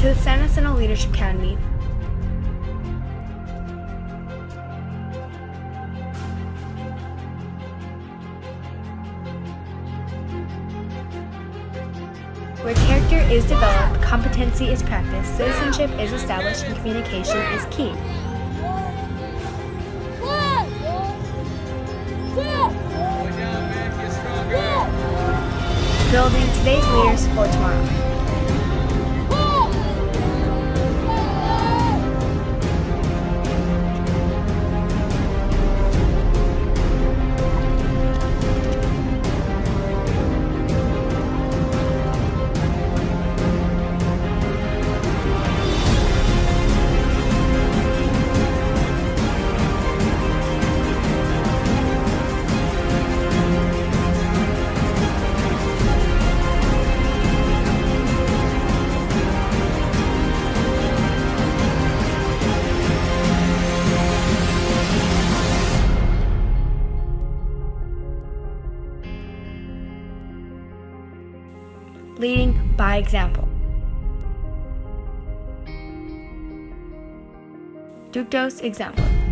to the San Jacinto Leadership Academy. Where character is developed, competency is practiced, citizenship is established, and communication is key. Building today's leaders for tomorrow. Leading by example. Ductos example.